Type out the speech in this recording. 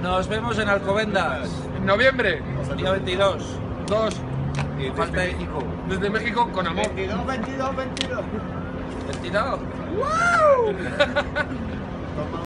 Nos vemos en Alcobendas. En noviembre. Día 22. 2. Y falta México. Desde México con amor. 22, 22, 22. 22. ¡Wow!